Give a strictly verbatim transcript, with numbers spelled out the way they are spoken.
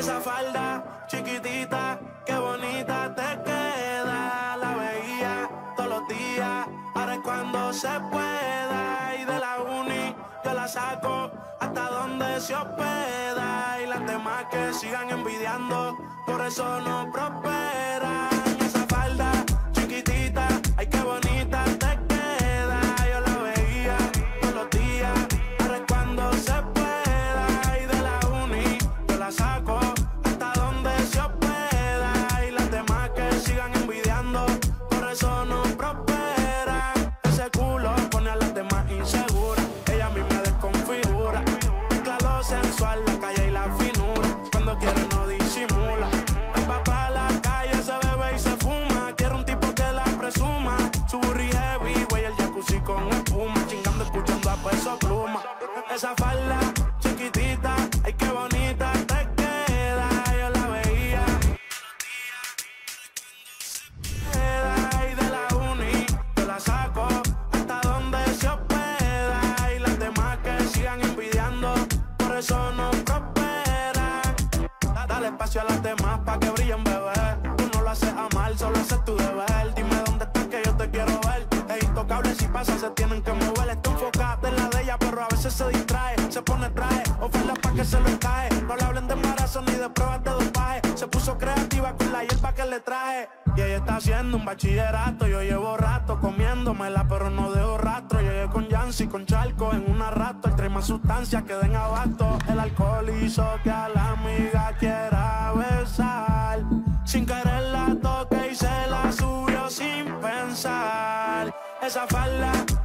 Esa falda chiquitita, qué bonita te queda. La veía todos los días, ahora es cuando se pueda. Y de la uni yo la saco hasta donde se hospeda. Y las demás que sigan envidiando, por eso no prosperan. Esa falda chiquitita, ay qué bonita te queda. Yo la veía todos los días, ahora es cuando se pueda. Y de la uni yo la saco hasta donde se hospeda. Y las demás que sigan envidiando, por eso no prosperan. Ese culo pone a las demás inseguras, ella a mí me desconfigura. Mezcla lo sensual, la calle y la finura, cuando quiere no disimula. Va pa' la calle, se bebe y se fuma, quiere un tipo que la presuma. Su burri heavy, güey, el jacuzzi con espuma, chingando, escuchando a Peso Pluma. Esa falda chiquitita, ay qué bonita te queda. Yo la veía y de la uni yo la saco hasta donde se hospeda. Y las demás que sigan envidiando, por eso no prosperan. Dale espacio a las demás pa' que brillen, bebé. Tú no lo haces a mal, solo haces tu deber. Dime dónde estás que yo te quiero ver. Es intocable, si pasa se tienen que mover. Está enfocada en la de ella, pero a veces se distrae. Se pone traje, oferta pa' que se le cae. No le hablen de embarazo ni de pruebas de dopaje. Se puso creativa con la hierba que le traje. Y ella está haciendo un bachillerato. Yo llevo rato comiéndomela, pero no dejo rastro. Llegué con Yancy, con Charco en una rato. El trae más sustancias que den abasto. El alcohol hizo que a la amiga quiera besar. Sin querer la toque y se la subió sin pensar. Esa falda